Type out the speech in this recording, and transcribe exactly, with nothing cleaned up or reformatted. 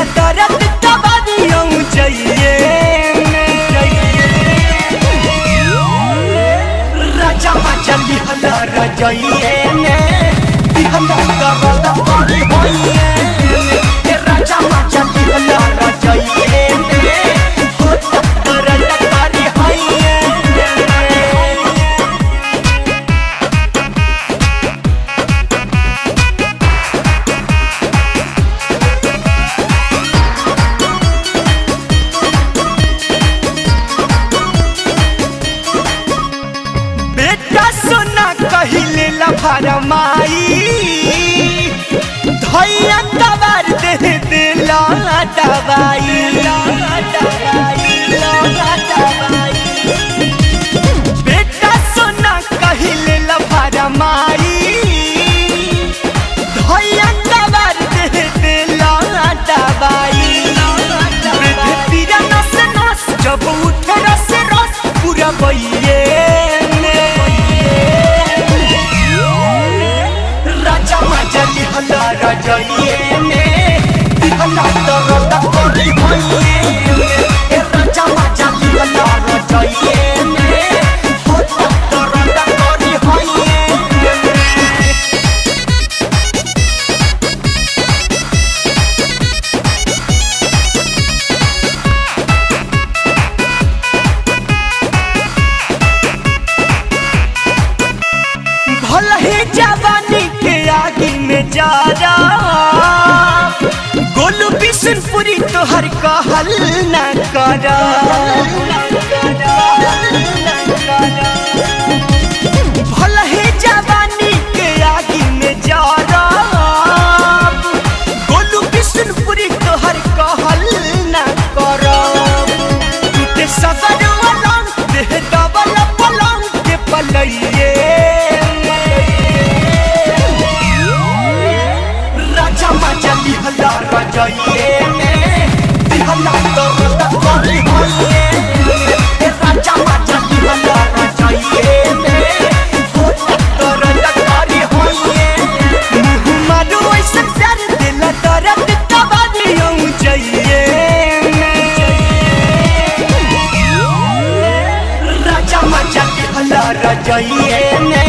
दर्द कबादियों जाइए राजा मचली हला रजाइए ने दिहला दर्द पानी होइए राजा मचली हला रजाइए ने होता दर्द कारी होइए कहिले लफरमाई धैया कबार दे दिला दवाई बेटा सोना कहिले लफरमाई धैया कबार दे दिला दवाई तेरा नस नस जब उठे रस रस पूरा बइए मचली हला रजाइए ने दिहला दर्द पानी होइए राजा मचली हला रजाइए ने होता दर्द पानी होइए भला ही जवानी के आगे में जा गोलू बिशनपुरी तो हर कहल न करा भला ही जवानी के आगे में जा गोलू बिशनपुरी तो हर कहल न करा टूटे सगर अलंग देह डबल पलंग के पलइए मचली हला रजाइए ने दिहला दर्द पानी होइए राजा मचली हला रजाइए ने होता दर्द कारी होइए मुँह मारो ऐसे प्यार दिल दर्द कबादियों जाइए राजा मचली हला रजाइए ने